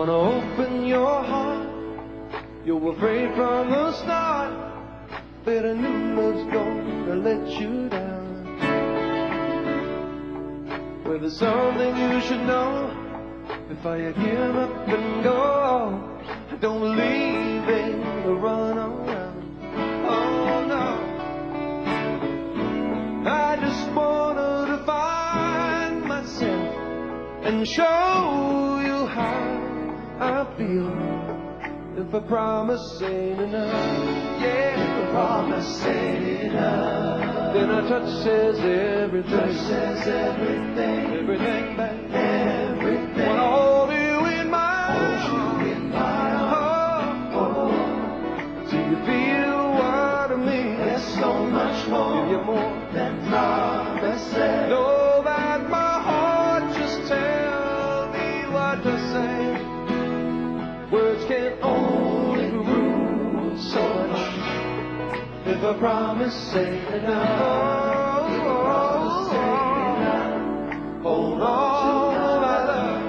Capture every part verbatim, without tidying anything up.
wanna open your heart. You're afraid from the start that I knew was gonna let you down. Well, there's something you should know before you give up and go. Don't believe in the run around. Oh no, I just wanted to find myself and show you how I feel. If a promise ain't enough, yeah, if a promise ain't enough, then a touch says everything, touch says everything, everything back, everything. Wanna hold you in my arms, hold you in my arms, oh, oh. Do you feel what I mean? There's so much more, give you more than promises. Know that my heart just tell me what to say. Words can only prove so much if a promise ain't enough. Oh, oh, oh, hold on, my love.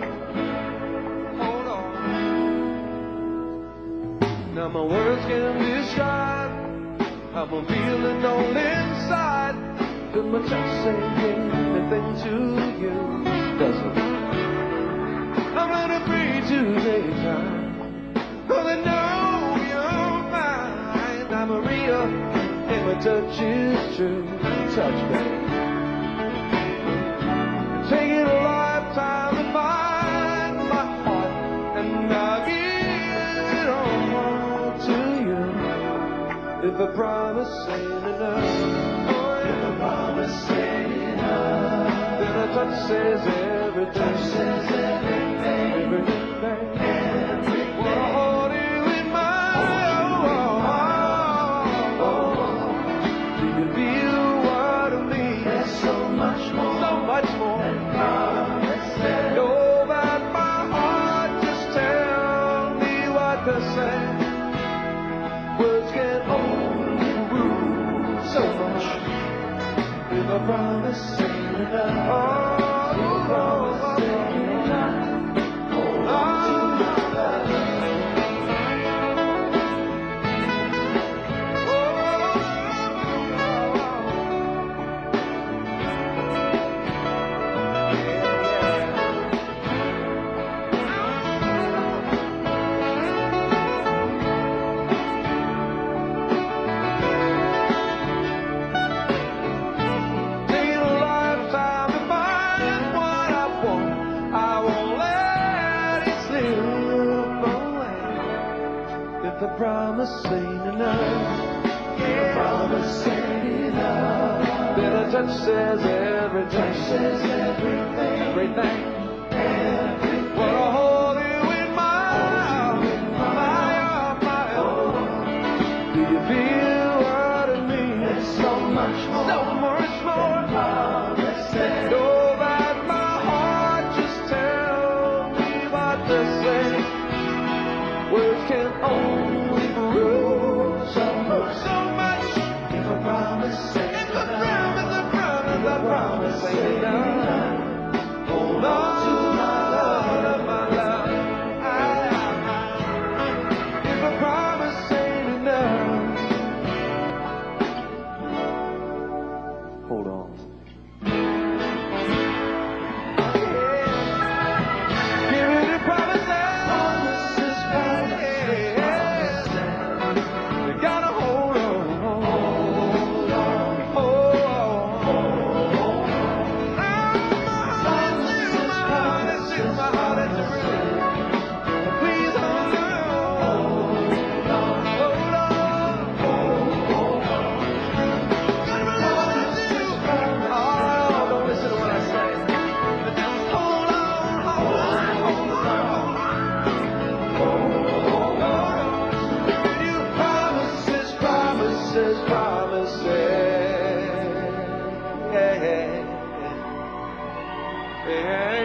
Hold on. Now my words can describe how I'm feeling on inside. Could my touch say anything to you? Doesn't. I'm gonna breathe today's time, 'cause I know you're mine. I'm a real, and my touch is true. Touch, baby. Taking a lifetime to find my heart, and I'll give it all to you. If a promise ain't enough, oh, if a promise ain't enough, then a touch says everything. Touch says everything. Everything, everything. Wanna hold you in my arms. Oh, do you feel what I mean? There's so much more, so much more than promises. Know that my heart just tell me what to say. Words can only rule so much if a promise ain't enough. Oh, oh, oh, oh. The promise ain't enough. The promise ain't enough. Then a touch says everything. Touch says everything. Everything. Everything. Wanna hold you in my arms, my arms, my arms. Do you feel what I mean? There's so much more, so much more. Promises. Know that my heart just tell me what to say. Words can only hold on to my love, my love. If a promise ain't enough, hold on. Give me the promises, promises, promises. You gotta hold on. Promises, yeah, yeah, yeah.